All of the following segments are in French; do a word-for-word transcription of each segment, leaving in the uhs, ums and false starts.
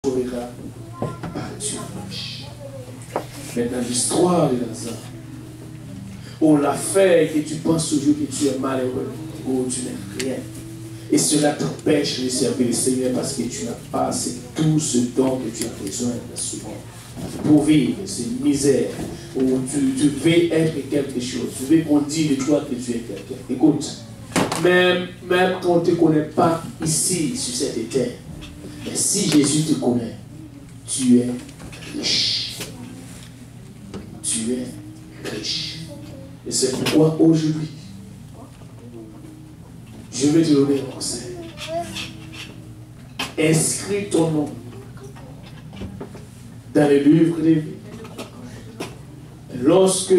trouvera par Dieu. Mais dans l'histoire de Lazare, on l'a fait et que tu penses toujours que tu es malheureux ou tu n'es rien. Et cela t'empêche de servir le Seigneur parce que tu n'as pas assez tout ce dont que tu as besoin souvent pour vivre cette misère où tu, tu veux être quelque chose. Tu veux qu'on dise de toi que tu es quelqu'un. Écoute, même, même quand on ne te connaît pas ici sur cette terre, mais si Jésus te connaît, tu es riche. Tu es riche. Et c'est pourquoi aujourd'hui, je vais te donner un conseil. Inscris ton nom dans le livre de vie. Lorsque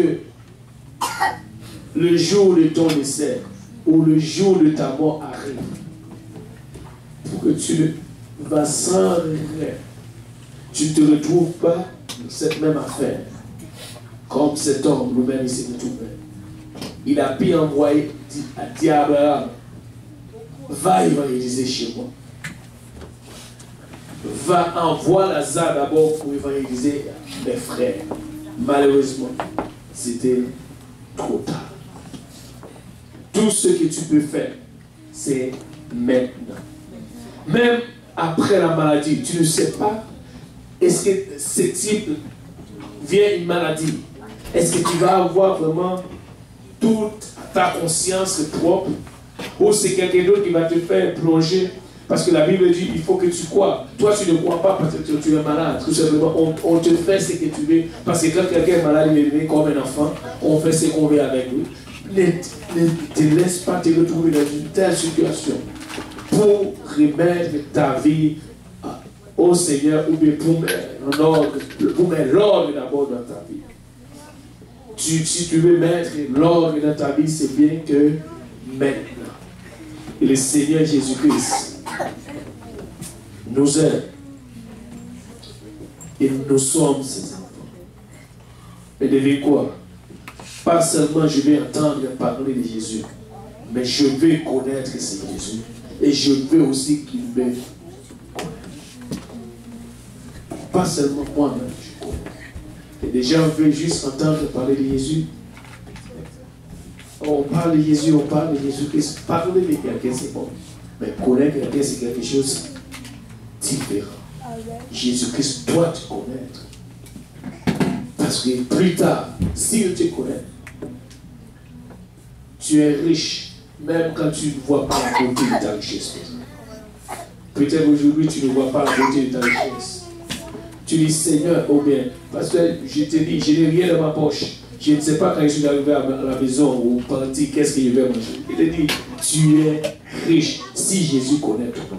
le jour de ton décès ou le jour de ta mort arrive, pour que tu ne vas sans regret, tu ne te retrouves pas dans cette même affaire, comme cet homme lui-même il s'est retrouvé. Il a pu envoyer à diable, va évangéliser chez moi. Va envoyer Lazare d'abord pour évangéliser mes frères. Malheureusement, c'était trop tard. Tout ce que tu peux faire, c'est maintenant. Même après la maladie, tu ne sais pas, est-ce que ce type vient une maladie? Est-ce que tu vas avoir vraiment toute ta conscience propre? Ou c'est quelqu'un d'autre qui va te faire plonger? Parce que la Bible dit, il faut que tu crois. Toi, tu ne crois pas parce que tu es malade. Tout simplement, on, on te fait ce que tu veux. Parce que quand quelqu'un est malade, il est né comme un enfant, on fait ce qu'on veut avec lui. Ne, ne te laisse pas te retrouver dans une telle situation pour remettre ta vie au Seigneur ou bien pour mettre l'ordre, pour mettre l'ordre d'abord dans ta vie. Tu, si tu veux mettre l'ordre dans ta vie, c'est bien que maintenant. Et le Seigneur Jésus-Christ nous aime. Et nous sommes ses enfants. Et devez quoi? Pas seulement je vais entendre parler de Jésus, mais je veux connaître ce Jésus. Et je veux aussi qu'il me connaisse. Pas seulement moi-même, je connais. Et des gens veulent juste entendre parler de Jésus. On parle de Jésus, on parle de Jésus-Christ. Parler de quelqu'un, c'est bon. Mais connaître quelqu'un, c'est quelque chose de différent. Jésus-Christ doit te connaître. Parce que plus tard, s'il te connaît, tu es riche, même quand tu ne vois pas la beauté de ta richesse. Peut-être aujourd'hui, tu ne vois pas la beauté de ta richesse. Tu dis, Seigneur, oh bien, parce que je te dis, je n'ai rien dans ma poche. Je ne sais pas quand je suis arrivé à la maison ou parti, qu'est-ce que je vais manger. Il te dit, tu es riche si Jésus connaît ton nom.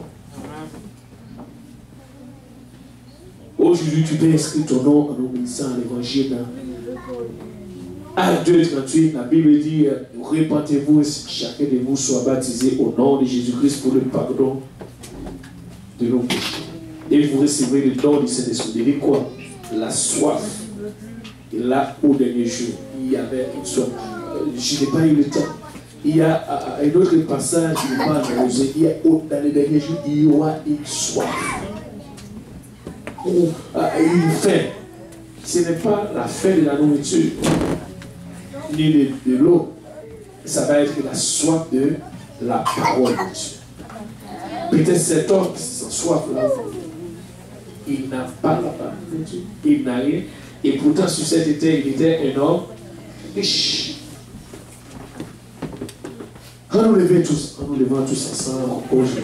Aujourd'hui, tu peux inscrire ton nom en obéissant à l'évangile. Acte deux, trente-huit, la Bible dit, répentez-vous et chacun de vous soit baptisé au nom de Jésus-Christ pour le pardon de nos péchés. Et vous recevrez le don du Saint-Esprit. Vous quoi? La soif. Et là, au dernier jour, il y avait une soif. Euh, je n'ai pas eu le temps. Il y a euh, un autre passage qui n'est pas analysé. Il y a, dans les derniers jours, il y aura une soif. Ou euh, une faim. Ce n'est pas la faim de la nourriture, ni de, de l'eau. Ça va être la soif de la parole de Dieu. Peut-être cet homme, sans soif là, il n'a pas la parole de Dieu. Il n'a rien. Et pourtant, sur cette terre, il était un homme riche. Quand nous levons tous, quand nous levons tous ensemble aujourd'hui,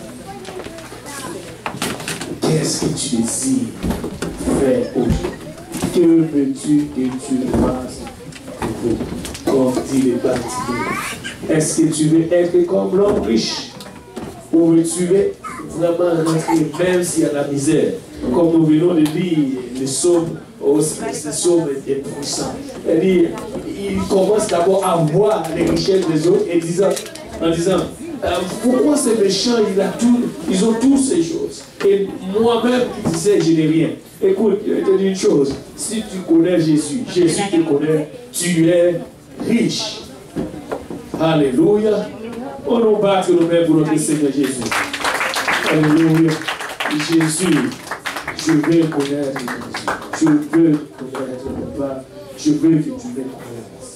qu'est-ce que tu désires faire aujourd'hui? Que veux-tu que tu fasses comme dit les baptisés? Est-ce que tu veux être comme l'homme riche? Ou veux-tu veux vraiment rentrer même s'il y a la misère? Comme nous venons de lire les psaumes, ce psaume est puissant. Il, il commence d'abord à voir les richesses des autres et disant, en disant, euh, pourquoi ces méchants, il a tout, ils ont toutes ces choses. Et moi-même qui disais, je n'ai rien. Écoute, je vais te dire une chose. Si tu connais Jésus, Jésus te connaît, tu es riche. Alléluia. On nous bat nos mains pour notre Seigneur Jésus. Alléluia. Jésus Je veux connaître ton Dieu. Je veux connaître ton Papa. Je veux que tu me connaisses.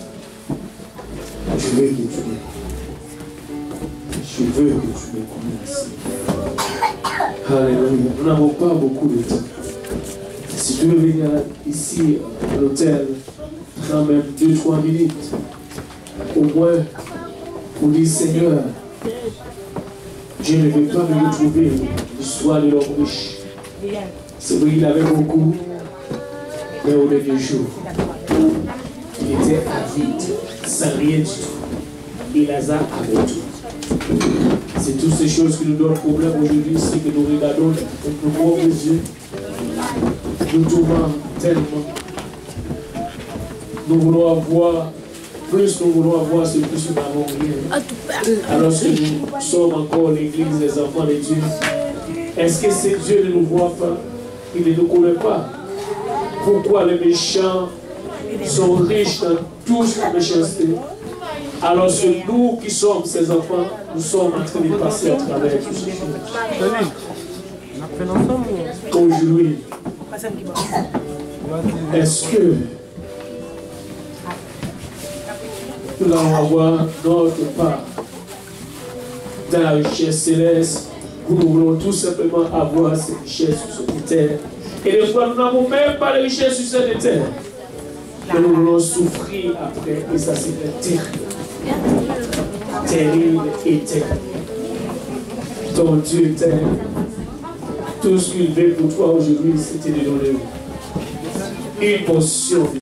Je veux que tu me Je veux que tu me connaisses. Alléluia. Nous n'avons pas beaucoup de temps. Si tu veux venir ici à l'hôtel, prends même deux trois minutes. Au moins, pour dire Seigneur, je ne veux pas me retrouver le soir de l'homme riche. C'est vrai, il avait beaucoup, mais au dernier jour, il était avide, sans rien du tout. Et Lazare avait tout. C'est toutes ces choses qui nous donnent problème aujourd'hui, c'est que nous regardons nos propres yeux, nous tournons tellement. Nous voulons avoir, plus nous voulons avoir, c'est plus nous n'avons rien. Alors que nous sommes encore l'église des enfants de Dieu. Est-ce que ces Dieu ne nous voit pas? Il ne nous connaît pas. Pourquoi les méchants sont riches dans toute la méchanceté? Alors que nous qui sommes ses enfants, nous sommes en train de passer à travers tout ce choses. Aujourd'hui, est-ce que nous allons avoir notre part dans la richesse céleste, où nous voulons tout simplement avoir ces richesses sur cette terre? Et des fois, nous n'avons même pas de richesse sur cette terre. Mais nous voulons souffrir après, et ça c'est terrible. Terrible et terrible. Ton Dieu t'aime. Tout ce qu'il veut pour toi aujourd'hui, c'était de donner une portion.